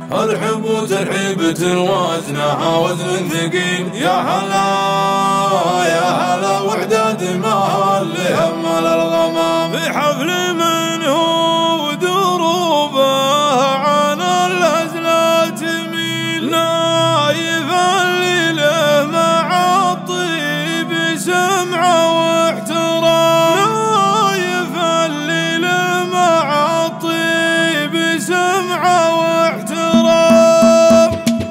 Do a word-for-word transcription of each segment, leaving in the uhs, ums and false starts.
الحب ترحيبة وزنها وزن ثقيل. يا هلا يا هلا وحدة دماء اللي همل الغمام في حفل من هو ودروبه عن الهزلة تميل. نايف اللي له مع الطيب سمعه واحترام. نايف اللي له مع الطيب سمعه واحترام.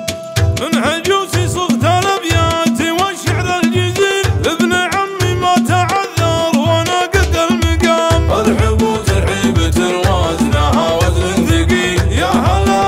من هجوسي صغت الابيات والشعر الجزيل. ابن عمي ما تعذر وانا قد المقام. الحب ترحيبة وزنها وزن ثقيل. يا هلا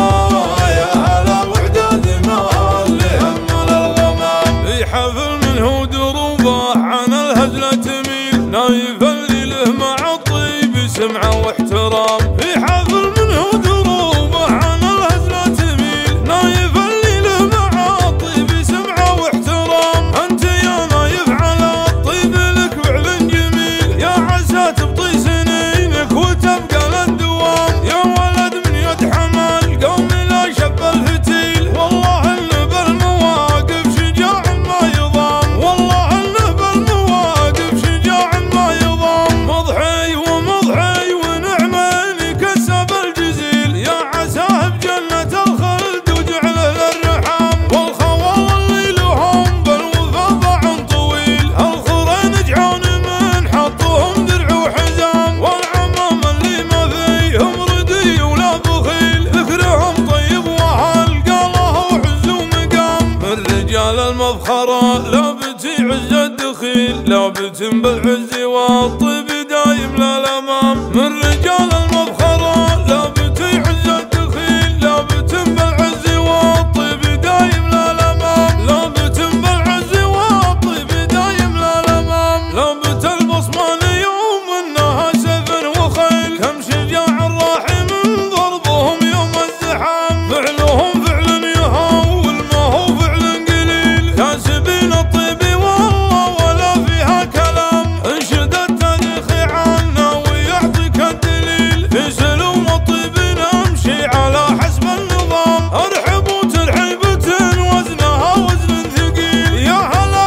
يا هلا وحدة دماء اللي همل الغمام في حفل منه دروبه عن الهزلة تميل. نايف اللي له مع الطيب سمعه واحترام. في حفل منه دروبه عن الهزلة تميل. نايف اللي له مع الطيب سمعه واحترام. انت يا نايف على الطيب لك فعل جميل. يا عسى تبطي سنينك وتبقى للدوام. يا ولد من يد حمل قوم لا شب الفتيل. والله انه بالمواقف شجاع ما يضام. والله انه بالمواقف شجاع ما يضام. مضحي ومضحي ونعمين كسب الجزيل. يا عساه بجنة الخلد وجعله للرحام. والخوال اللي لهم بالوفا باع طويل. الخرين جعون من حطوهم درع وحزام. والعمام اللي ما فيهم ردي ولا بخيل. ذكرهم طيب وهل قاله وعز ومقام. الرجال المفخرة لابتي عز الدخيل. لابت بالعز والطيب دايم للامام. من رجال المفخرة لابتي عز الدخيل. لابت بالعز والطيب دايم للامام. لابت بالعز والطيب دايم للامام. لابت البصماني يوم انها سفن وخيل. كم شجاع راح من ضربهم يوم الزحام. فعلهم فعل يهول ما هو فعل قليل. كاسبين الطيب والله ولا فيها كلام. انشد التاريخ عنا ويعطيك الدليل. في سلوم الطيب نمشي على حسب النظام. ارحب وترحيبة وزنها وزن ثقيل. يا هلا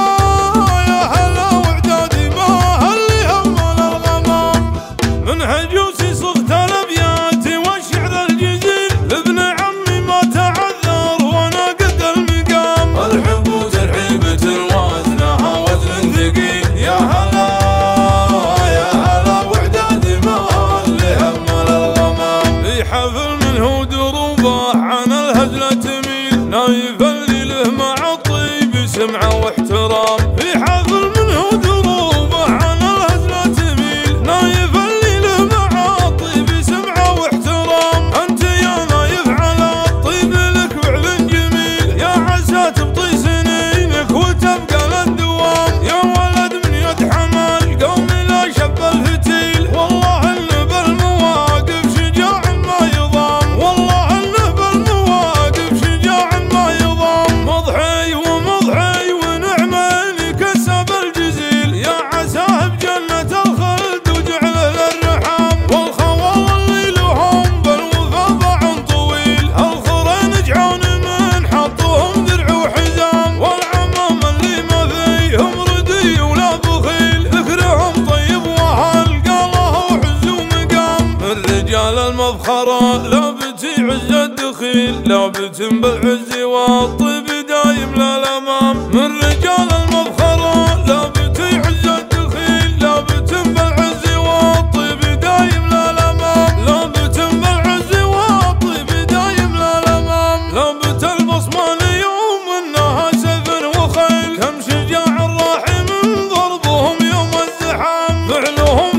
يا هلا وعدادي ما اللي همل الغمام. من هجوسي صغت الابيات والشعر الجزيل. ابن عمي ما تعذر وانا قد المقام. الحب ترحيبة وزنها وزن ثقيل. يا هلا يا هلا وحدة دماء اللي همل الغمام في حفل منه دروبه عن الهزلة تميل. نايف اللي له مع الطيب سمعه واحترام. في حفل منه دروبه عن الهزلة تميل. نايف اللي له مع الطيب سمعه واحترام. انت يا نايف على الطيب لك فعل جميل. يا عسى تبطي سنينك وتبقى للدوام. يا ولد من يد حمل قوم لا شب الفتيل. والله انه بالمواقف شجاع ما يضام. والله انه بالمواقف شجاع ما يضام. مضحي ومضحي ونعمين كسب الجزيل. يا عساه بجنة الخلد وجعله للرحام. والخوال اللي لهم بالوفا باع طويل. الخرين جعون من حطوهم درع وحزام. والعمام اللي ما فيهم ردي ولا بخيل. ذكرهم طيب وهل قاله وعز ومقام. الرجال المفخرة لابتي عز الدخيل. لابت بالعز والطيب دايم للامام. من رجال المفخرة لابتي عز الدخيل. لابت بالعز والطيب دايم للامام. لابت بالعز والطيب دايم للامام. لابت البصماني يوم انها سفن وخيل. كم شجاع راح من ضربهم يوم الزحام. فعلهم